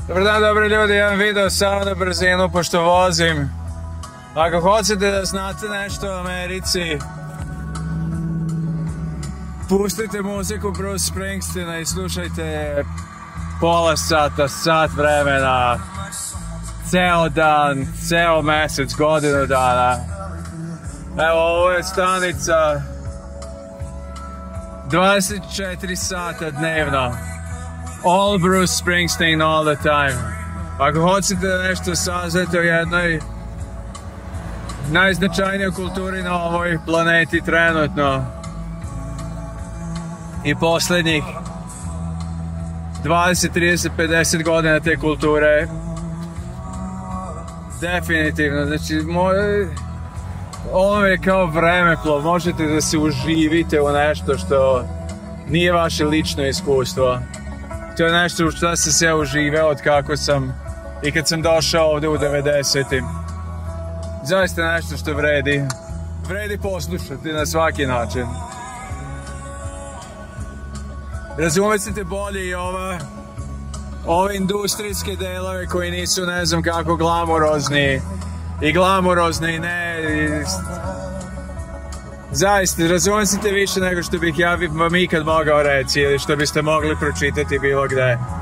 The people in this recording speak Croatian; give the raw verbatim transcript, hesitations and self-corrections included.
Dobar dan, dobri ljudi, jedan video samo na brzinu pošto vozim. Ako hoćete da znate nešto o Americi, pustite muziku Bruce Springsteena i slušajte pola sata, sat vremena, ceo dan, ceo mesec, godinu dana. Evo, ovo je stanica dvadeset četiri sata dnevno. All Bruce Springsteen all the time. Ako hoćete da nešto saznate o jednoj najznačajnijoj kulturi na ovoj planeti trenutno i posljednjih dvadeset, trideset, pedeset godina te kulture, definitivno, znači moj, ovo je kao vremeplov, možete da se uživite u nešto što nije vaše lično iskustvo. To je nešto u što sam se uživao od kako sam i kad sam došao ovdje u devedesetim. Zaista nešto što vredi. Vredi poslušati na svaki način. Razumete bolje i ova, ove industrijske delove koji nisu ne znam kako glamurozni i glamurozni i ne. I, zaista, razumete više nego što bih ja vam ikad mogao reći ili što biste mogli pročitati bilo gde.